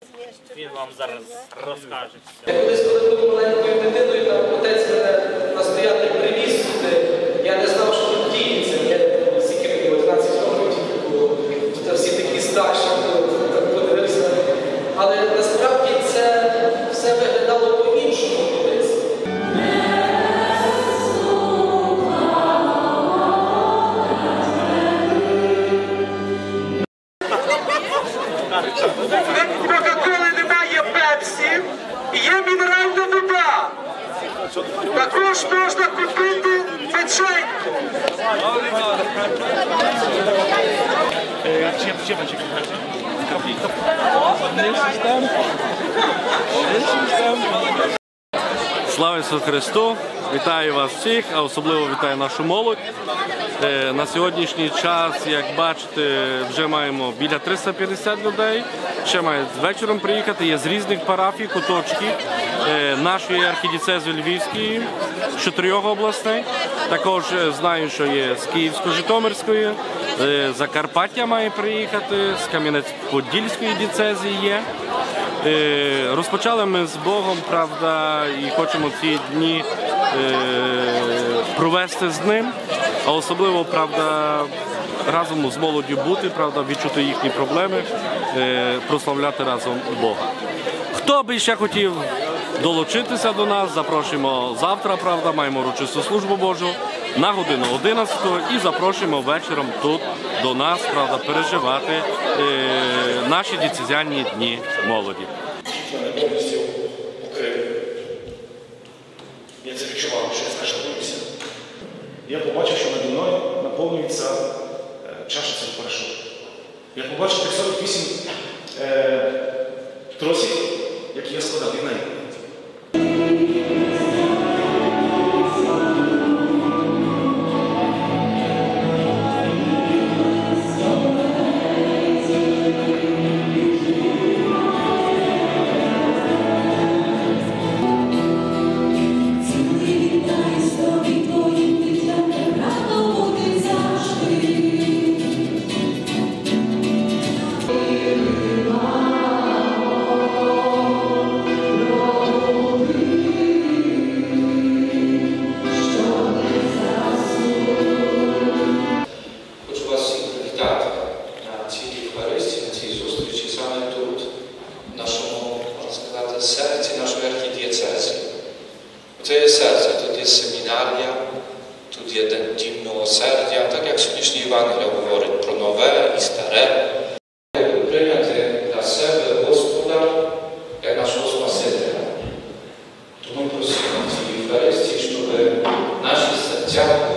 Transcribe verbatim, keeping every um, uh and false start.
Він вам зараз розкаже. Я колись, коли був маленькою дитиною, там отець мене настоятель привіз сюди. Я не знав, що тут діється. Я стільки мені одинадцять років тільки було. Тут всі такі старші, так подивився. Але насправді це все виглядало по-іншому колись. Кока-коли немає пепсі, є мінеральна вода. Також можна купити печеньку. Слава Ісусу Христу! Вітаю вас всіх, а особливо вітаю нашу молодь. На сьогоднішній час, як бачите, вже маємо біля триста п'ятдесят людей. Ще мають вечором приїхати, є з різних парафій, куточків нашої архідієцези Львівської, з чотирьох областей. Також знаю, що є з Київсько-Житомирської, Закарпаття має приїхати, з Кам'янець-Подільської дієцезії є. Розпочали ми з Богом, правда, і хочемо ці дні провести з ним, а особливо, правда, разом з молоддю бути, правда, відчути їхні проблеми, прославляти разом Бога. Хто би ще хотів долучитися до нас, запрошуємо завтра, правда, маємо урочисту службу Божу на годину одинадцяту і запрошуємо вечором тут до нас, правда, переживати е, наші дієцезіальні дні молоді. Що мене повністю укрив. Я це відчував, що я скажу. Я побачив, що наді мною наповнюється чаша цього порошку. Я побачив тих сорок вісім е, тросів, які я складав від неї. Серці нашої архідієцези. Це є серце, тут є семінарія, тут є день милосердя, так як сьогоднішній Євангелія говорить про нове і старе. Прийняти для себе Господа як нашого Спасителя. Тому просимо в цій Євхаристії, щоб наші серця